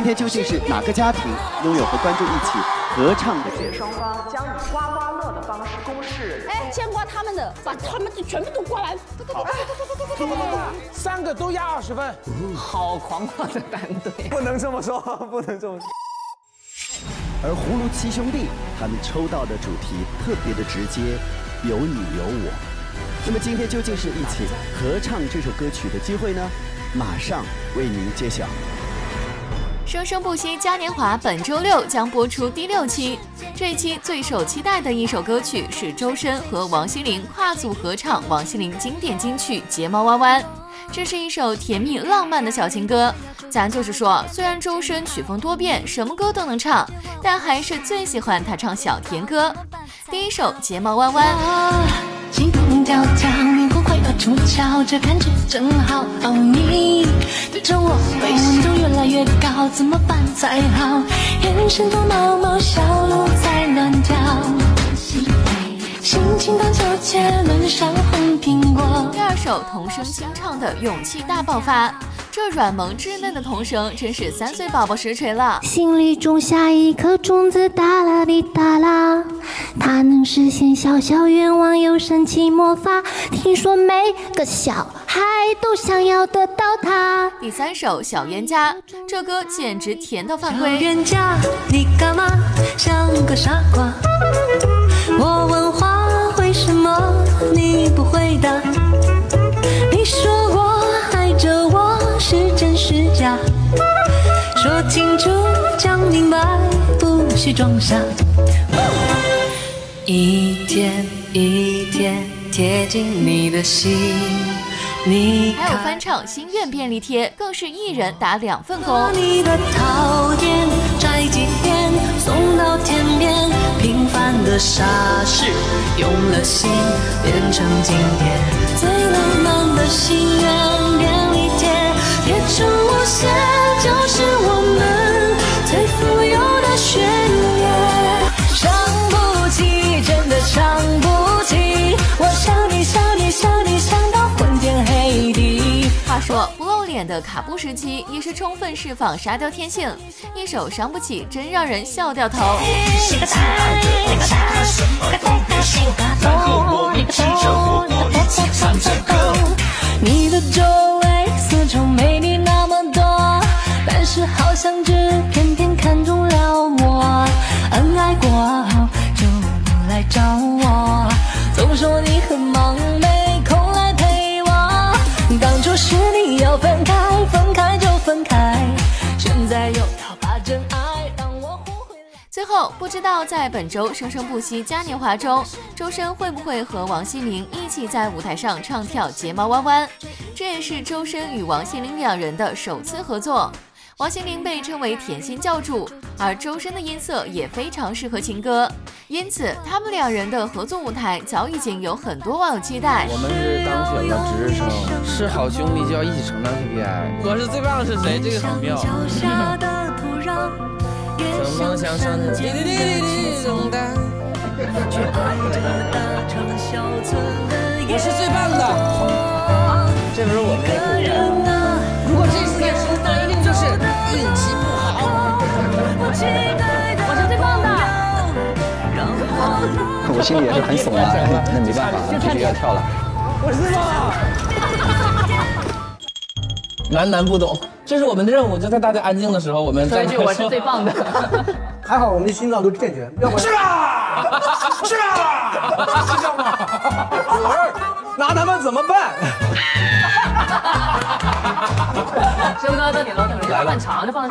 天究竟是哪个家庭拥有和观众一起合唱的节目？ 双方将以刮刮乐的方式公示。 哎，先刮他们的，把他们的全部都刮完。 3个都压20分， 好狂妄的团队！ 不能这么说，不能这么说。 而葫芦七兄弟他们抽到的主题特别的直接，有你有我。那么今天究竟是一起合唱这首歌曲的机会呢？马上为您揭晓。 生生不息嘉年华本周6将播出第6期。这一期最受期待的一首歌曲是周深和王心凌跨组合唱王心凌经典金曲《睫毛弯弯》。这是一首甜蜜浪漫的小情歌。咱就是说，虽然周深曲风多变，什么歌都能唱，但还是最喜欢他唱小甜歌。第一首《睫毛弯弯》。 心动跳跳，灵魂快要出窍，这感觉真好。你对着我微温度越来越高，怎么办才好？眼神中毛毛小鹿在乱跳，心情荡秋千，轮上红苹果。 第二首童声清唱的《勇气大爆发》，这软萌稚嫩的童声真是3岁宝宝实锤了。 心里种下一颗种子，哒啦滴哒啦，它能实现小小愿望，又神奇魔法。听说每个小孩都想要得到它。 第3首《小冤家》，这歌简直甜到犯规。 小冤家，你干嘛像个傻瓜？我问话为什么你不回答？你说我爱着我是真是假？说清楚讲明白，不许装傻。一天一天贴近你的心，你还有翻唱心愿便利贴，更是一人打2份工。 你的讨厌摘几遍送到天边，平凡的傻事用了心变成经典，最浪漫的心愿便利贴贴成无限，就是我们最富有的宣言。伤不起，真的伤不起，我想你想你想你想到昏天黑地。 话说不露脸的卡布时期也是充分释放沙雕天性，一首伤不起真让人笑掉头。 你个蛋，你个蛋，个蛋蛋心个洞，你个洞，你个洞，唱着歌。你的周围四周美丽那么多，但是好像只偏偏看中了我。恩爱过后就不来找我，总说你很忙没空来陪我。当初是你要分开，分开就分开，现在又要把真爱让我换回来。 最后，不知道在本周生生不息嘉年华中，周深会不会和王心凌一起在舞台上唱跳《睫毛弯弯》？这也是周深与王心凌2人的首次合作。王心凌被称为甜心教主，而周深的音色也非常适合情歌，因此他们2人的合作舞台早已经有很多网友期待。 我们是当选了值日生，是好兄弟就要一起承担 KPI。我是最棒的是谁？这个很妙。曾梦想山滴滴滴滴中弹，我是最棒的。这不是我们的 KPI。如果这次也输，那一定就是运气不好。 我是最棒的。 我心里也是很怂啊，那没办法，必须要跳了。 我是最棒。男不懂，这是我们的任务，就在大家安静的时候，我们再说一句我是最棒的。 还好我们的心脏都健全，要不然是啊，是啊，是这样吗？那他们怎么办？ 生哥到你了，等着换长的放。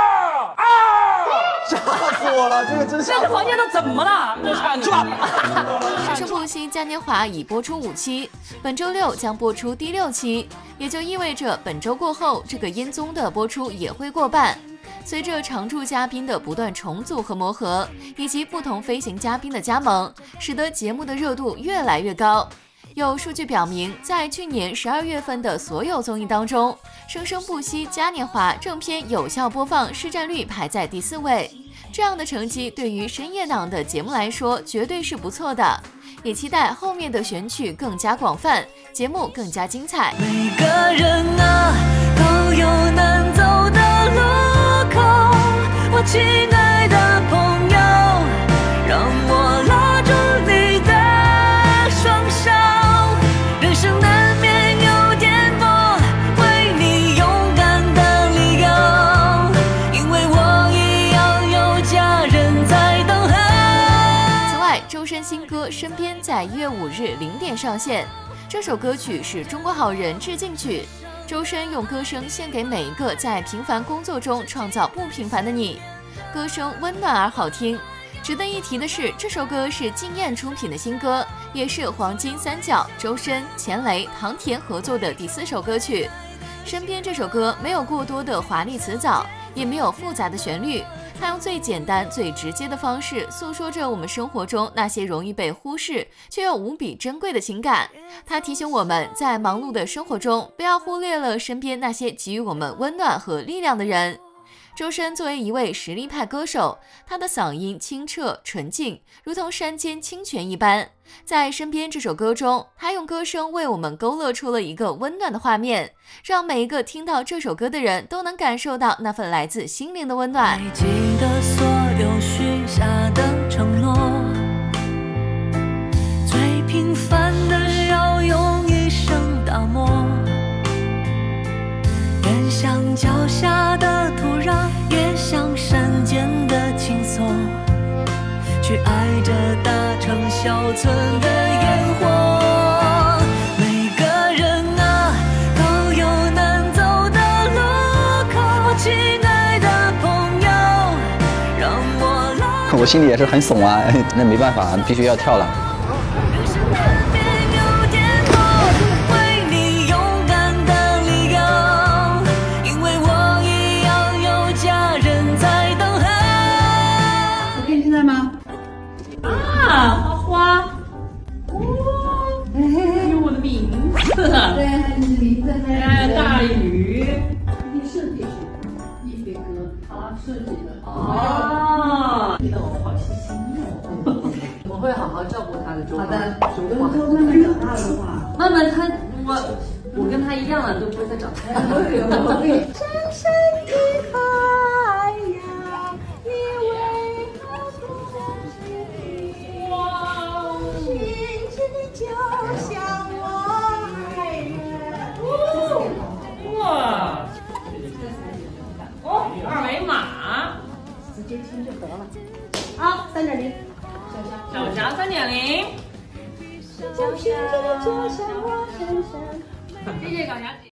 吓死我了！这个真这个房间都怎么了？ 是吧？ 生生不息嘉年华已播出5期，本周6将播出第6期，也就意味着本周过后，这个音综的播出也会过半。随着常驻嘉宾的不断重组和磨合，以及不同飞行嘉宾的加盟，使得节目的热度越来越高。有数据表明，在去年12月份的所有综艺当中，生生不息嘉年华正片有效播放市占率排在第4位。这样的成绩对于深夜档的节目来说绝对是不错的，也期待后面的选曲更加广泛，节目更加精彩。 每个人啊，都有难走的路口。 亲爱的朋友，让我拉住你的双手。人生难免有颠簸，为你勇敢的理由，因为我一样有家人在等候。 此外，周深新歌《身边》在1月5日0点上线。这首歌曲是中国好人致敬曲，周深用歌声献给每一个在平凡工作中创造不平凡的你。歌声温暖而好听。值得一提的是，这首歌是靳燕出品的新歌，也是黄金三角周深、钱雷、唐田合作的第4首歌曲。身边这首歌没有过多的华丽词藻，也没有复杂的旋律，它用最简单、最直接的方式诉说着我们生活中那些容易被忽视却又无比珍贵的情感。它提醒我们在忙碌的生活中，不要忽略了身边那些给予我们温暖和力量的人。周深作为一位实力派歌手，他的嗓音清澈纯净，如同山间清泉一般。在《身边》这首歌中，他用歌声为我们勾勒出了一个温暖的画面，让每一个听到这首歌的人都能感受到那份来自心灵的温暖。 还记得所有许下的承诺，最平凡的要用一生打磨，愿像脚下的土壤，也像山间的青松，去爱这大城小村的烟火。每个人啊，都有难走的路口，亲爱的朋友，让我拉。 我心里也是很怂啊，那没办法，必须要跳了。 对，还有你的名字，还有大雨。 你设计是一飞哥他设计的。 哦，觉得我好细心哦。我会好好照顾他的周好的， 周慢慢长大的话， 慢慢他我跟他一样了，都不会再长大。 深深的海呀，你为何不相哇，亲亲的就像我爱人。 哇！哦，2维码， 直接听就得了。好，3.0， 小霞3.0。 小霞就像我深深。 谢谢小霞。